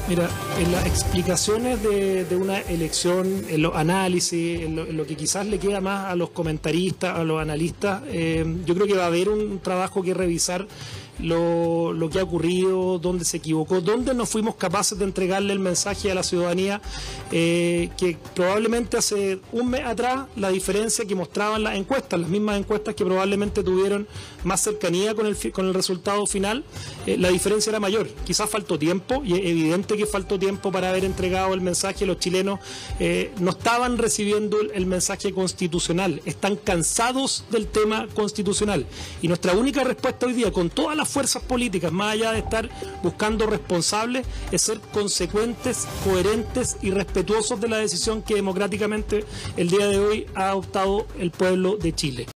Mira, en las explicaciones de una elección, en los análisis, en lo que quizás le queda más a los comentaristas, a los analistas, yo creo que va a haber un trabajo que revisar lo que ha ocurrido, dónde se equivocó, dónde no fuimos capaces de entregarle el mensaje a la ciudadanía que probablemente hace un mes atrás la diferencia que mostraban las encuestas, las mismas encuestas que probablemente tuvieron más cercanía con el resultado final, la diferencia era mayor. Quizás faltó tiempo, y es evidente que faltó tiempo para haber entregado el mensaje. Los chilenos no estaban recibiendo el mensaje constitucional, están cansados del tema constitucional, y nuestra única respuesta hoy día, con todas las fuerzas políticas, más allá de estar buscando responsables, es ser consecuentes, coherentes y respetuosos de la decisión que democráticamente el día de hoy ha adoptado el pueblo de Chile.